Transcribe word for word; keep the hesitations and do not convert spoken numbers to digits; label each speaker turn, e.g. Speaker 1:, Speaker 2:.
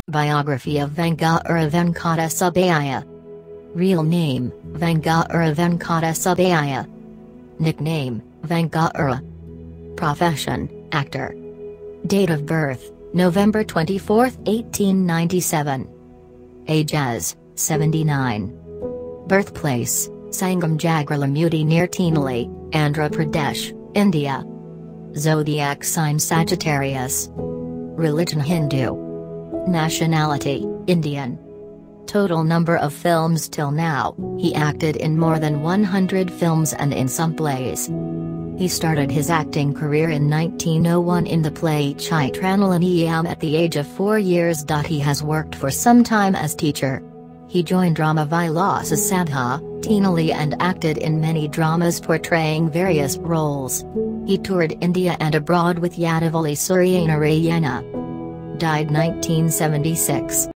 Speaker 1: Biography of Vengadura Venkata Subbaiah. Real name, Vengadura Venkata Subbaiah. Nickname, Vengadura. Profession, actor. Date of birth, November twenty-fourth, eighteen ninety-seven. Age as, seventy-nine. Birthplace, Sangam Jagalamudi near Teenali, Andhra Pradesh, India. Zodiac sign Sagittarius. Religion Hindu. Nationality, Indian. Total number of films till now, he acted in more than one hundred films and in some plays. He started his acting career in nineteen oh one in the play Chitranalaniam at the age of four years. He has worked for some time as teacher. He joined Drama Vilasa Sabha, Teenali and acted in many dramas portraying various roles. He toured India and abroad with Yadavali Suryanarayana. Died nineteen seventy-six.